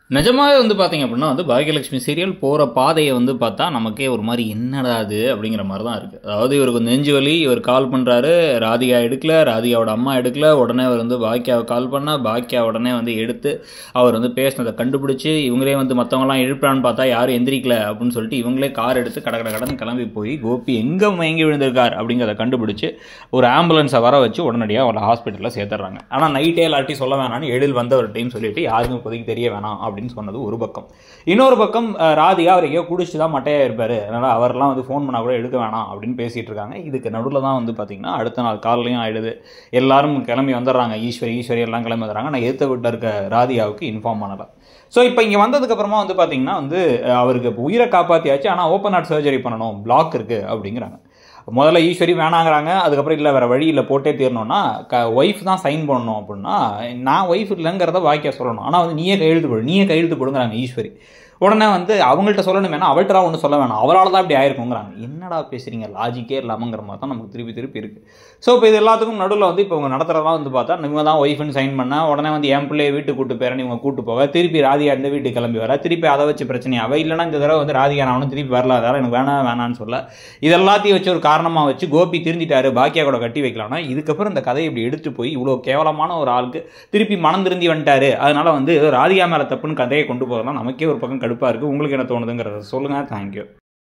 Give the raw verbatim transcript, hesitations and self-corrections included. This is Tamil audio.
நிஜமாவே வந்து பார்த்தீங்க அப்படின்னா வந்து பாக்கியலட்சுமி சீரியல் போகிற பாதையை வந்து பார்த்தா நமக்கே ஒரு மாதிரி என்னடா அது அப்படிங்கிற மாதிரி தான் இருக்குது. அதாவது இவருக்கு நெஞ்சு வலி, இவர் கால் பண்ணுறாரு, ராதிகா எடுக்கல, ராதிகாவோட அம்மா எடுக்கல, உடனே அவர் வந்து பாக்கியாவை கால் பண்ணால் பாக்கியா உடனே வந்து எடுத்து அவர் வந்து பேசினதை கண்டுபிடிச்சி இவங்களே வந்து மற்றவங்களாம் எழுப்புறான்னு பார்த்தா யாரும் எந்திரிக்கல அப்படின்னு சொல்லிட்டு இவங்களே கார் எடுத்து கட கட கடன்னு கிளம்பி போய் கோபி எங்கே மயங்கி விழுந்திருக்கார் அப்படிங்கிறத கண்டுபிடிச்சி ஒரு ஆம்புலன்ஸை வர வச்சு உடனடியாக அவளை ஹாஸ்பிட்டலில் சேர்த்துறாங்க. ஆனால் நைட்டே எல்லார்ட்டையும் சொல்ல வேணான்னு எழில் வந்து ஒரு டைம் சொல்லிட்டு யாருக்கும் இப்போதைக்கு தெரிய வேணாம் அப்படின்னு சொன்னது ஒரு பக்கம். இன்னொரு பக்கம் ராதிகா அவர் எங்கேயோ குடிச்சு தான் மட்டையாக இருப்பார், அதனால் அவரெல்லாம் வந்து ஃபோன் பண்ணால் கூட எடுக்க வேணாம் அப்படின்னு பேசிகிட்டு இருக்காங்க. இதுக்கு நடுவில் தான் வந்து பார்த்திங்கன்னா அடுத்த நாள் காலையிலையும் ஆகிடுது. எல்லாரும் கிளம்பி வந்துடுறாங்க, ஈஸ்வரி ஈஸ்வரி எல்லாம் கிளம்பி வந்துடுறாங்க. நான் ஏற்ற விட்டு இருக்க ராதிகாவுக்கு இன்ஃபார்ம் பண்ணலை. ஸோ இப்போ இங்கே வந்ததுக்கப்புறமா வந்து பார்த்திங்கன்னா வந்து அவருக்கு இப்போ உயிரை காப்பாற்றியாச்சு, ஆனால் ஓப்பன் ஹார்ட் சர்ஜரி பண்ணணும், பிளாக் இருக்குது அப்படிங்கிறாங்க. முதல்ல ஈஸ்வரி வேணாங்கிறாங்க, அதுக்கப்புறம் இல்லை வேறு வழி இல்லை போட்டே தீரணும்னா க ஒய்ஃப் தான் சைன் பண்ணணும் அப்படின்னா நான் ஒய்ஃப் இல்லைங்கிறத வாக்கியா சொல்லணும். ஆனால் வந்து நீயே கையெழுத்து போடு நீயே கையெழுத்து போடுங்கிறாங்க ஈஸ்வரி. உடனே வந்து அவங்கள்ட்ட சொல்லணும் வேணா, அவள்கிட்ட ஒன்று சொல்ல வேணாம், அவரால் தான் இப்படி ஆயிருக்குங்கிறாங்க. என்னடா பேசுகிறீங்க, லாஜிக்கே இல்லாமங்கிற மாதிரி தான் நமக்கு திருப்பி திருப்பி இருக்குது. ஸோ இப்போ இது எல்லாத்துக்கும் நடுவில் வந்து இப்போ இவங்க நடத்துகிறதெல்லாம் வந்து பார்த்தா இவங்க தான் ஒய்ஃப்னு சைன் பண்ணால் உடனே வந்து என் பிள்ளையை வீட்டுக்கு கூட்டு போயிறேன்னு இவங்க கூட்டு போக, திருப்பி ராதிகா இந்த வீட்டுக்கு கிளம்பி வர, திருப்பி அதை வச்சு பிரச்சனை அவள் இல்லைனா இந்த தடவை வந்து ராதிகா நான் திருப்பி வரல, அதனால் எனக்கு வேணாம் வேணான்னு சொல்ல இது எல்லாத்தையும் வச்சு ஒரு காரணமாக வச்சு கோபி திருந்திட்டாரு, பாக்கியா கூட கட்டி வைக்கலாம்னா இதுக்கப்புறம் இந்த கதையை இப்படி எடுத்து போய் இவ்வளோ கேவலமான ஒரு ஆளுக்கு திருப்பி மனம் திருந்தி வந்துட்டாரு, அதனால் வந்து ஏதோ ராதிகா மேலே தப்புன்னு கதையை கொண்டு போகலாம். நமக்கே ஒரு பக்கம் கடுப்பாக இருக்குது. உங்களுக்கு என்ன தோணுதுங்கிறத சொல்லுங்கள். தேங்க்யூ.